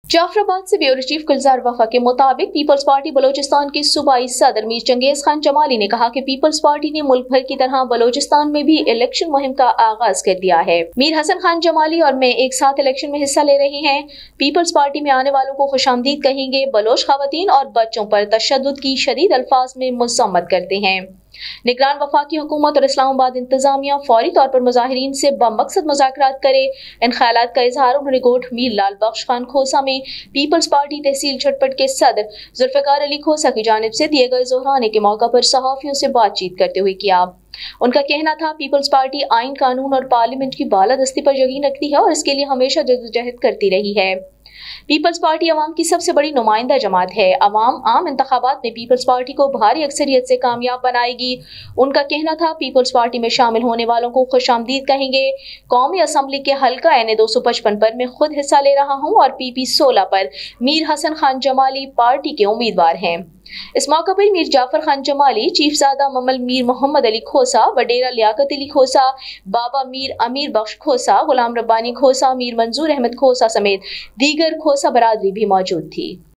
जाफराबाद से bureau chief गुलजार वफा के मुताबिक पीपल्स पार्टी बलोचिस्तान के सूबाई सदर मीर चंगेज खान जमाली ने कहा कि पीपल्स पार्टी ने मुल्क भर की तरह बलोचिस्तान में भी इलेक्शन मुहिम का आगाज कर दिया है। मीर हसन खान जमाली और मैं एक साथ इलेक्शन में हिस्सा ले रहे हैं। पीपल्स पार्टी में आने वालों को खुशामदीद कहेंगे। बलोच खवातीन और बच्चों पर तशद्दुद की शदीद अल्फाज में मज़म्मत करते हैं। निगरान वफाकी हुकूमत और इस्लामाबाद इंतजामिया फौरी तौर पर मुजाहिरीन से बमकसद मुज़ाकरात करे। इन ख्यालात का इजहार उन्होंने गोठ मीर लाल बख्श खान खोसा में पीपल्स पार्टी तहसील झटपट के सदर जुल्फ़िकार अली खोसा की जानिब से दिए गए जोहराने के मौका पर सहाफ़ियों से बातचीत करते हुए किया। उनका कहना था, पीपल्स पार्टी आइन कानून और पार्लियामेंट की बालादस्ती पर यकीन रखती है और इसके लिए हमेशा जद्दोजहद करती रही है। पीपल्स पार्टी अवाम की सबसे बड़ी नुमाइंदा जमात है। अवाम आम इंतखाबात में पीपल्स पार्टी को भारी अक्सरियत से कामयाब बनाएगी। उनका कहना था, पीपल्स पार्टी में शामिल होने वालों को खुशामदीद कहेंगे। कौमी असम्बली के हल्का NA 255 पर मैं खुद हिस्सा ले रहा हूँ और PP 16 पर मीर हसन खान जमाली पार्टी के उम्मीदवार हैं। इस मौका पर मीर जाफर खान जमाली, चीफजादा ममल मीर मोहम्मद अली खोसा, वडेरा लियाकत अली खोसा, बाबा मीर अमीर बख्श खोसा, गुलाम रब्बानी खोसा, मीर मंजूर अहमद खोसा समेत दीगर खोसा बरादरी भी मौजूद थी।